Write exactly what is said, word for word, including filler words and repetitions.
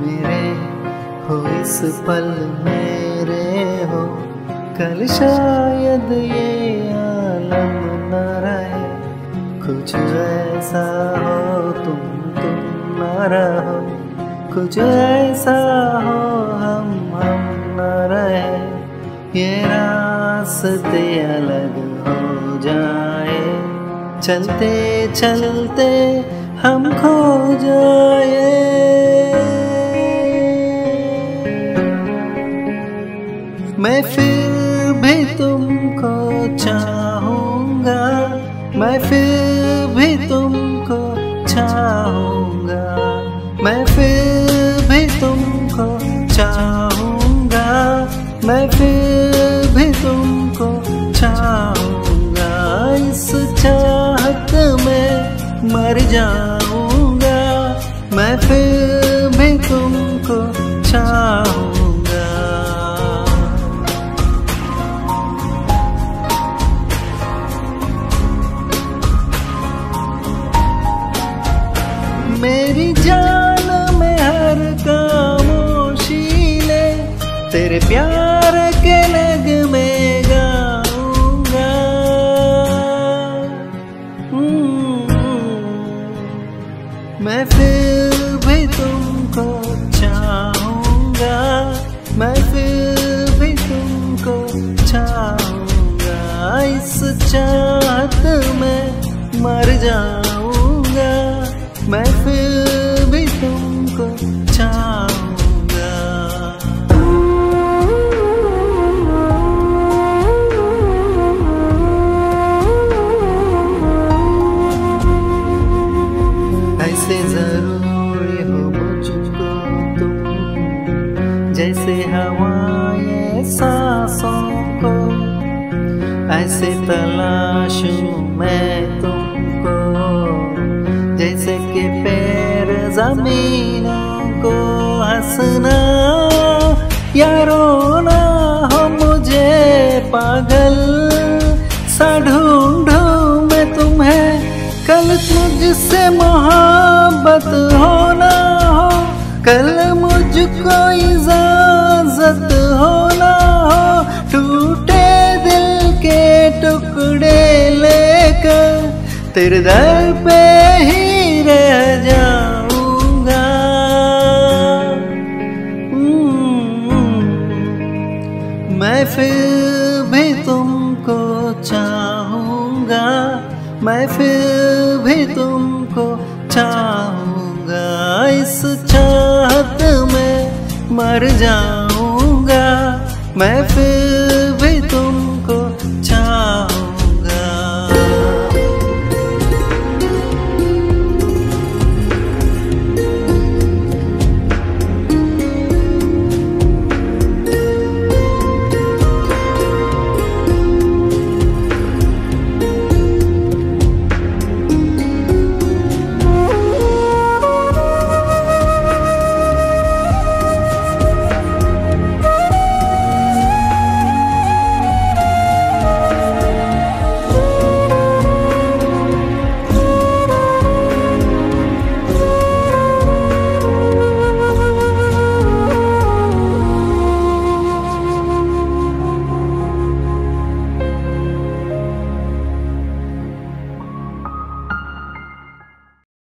मेरे हो इस पल मेरे हो, कल शायद ये आलम न रहे। कुछ ऐसा हो तुम तुम न रहो, कुछ ऐसा हो हम हम न रहे। ये रास्ते अलग हो जाए, चलते चलते हम खो जाए। मैं फिर भी तुमको चाहूँगा, मैं फिर भी तुमको चाहूँगा, मैं फिर भी तुमको चाहूँगा, मैं फिर भी तुमको चाहूँगा। इस चाहत में मर जाऊँगा, मैं फिर भी तुमको चाहूँगा। मेरी जान में हर खामोशी ले, तेरे प्यार के लग में गाऊंगा। मैं फिर भी तुमको चाहूँगा, मैं फिर भी तुमको चाहूँगा। इस चाहत में मर जाऊँगा, मैं फिर भी तुमको चाहूँगा। ऐसे जरूरी हो मुझको तुम, जैसे हवाएं सांसों को। ऐसे तलाशूं मैं तुमको, जैसे कि पैर जमीनों को। हंसना या रोना हो मुझे पागल सा ढूंढूं मैं तुम्हें। कल मुझसे मोहब्बत होना हो, कल मुझको इजाजत होना हो। टूटे दिल के टुकड़े लेकर तेरे दर पे ही रह जाऊंगा। मैं फिर भी तुमको चाहूँगा, मैं फिर भी तुमको चाहूँगा। इस चाहत में मर जाऊँगा, मैं फिर